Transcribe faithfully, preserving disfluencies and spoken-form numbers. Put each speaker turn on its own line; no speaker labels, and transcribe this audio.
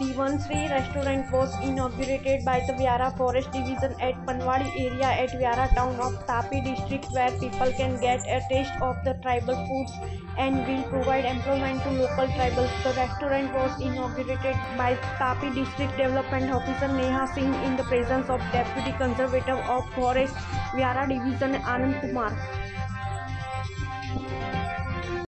The One Sri restaurant was inaugurated by the Vyara Forest Division at Panwadi area at Vyara town of Tapi district, where people can get a taste of the tribal foods and will provide employment to local tribals. The restaurant was inaugurated by Tapi district development officer Neha Singh in the presence of Deputy Conservator of Forest Vyara Division Anand Kumar.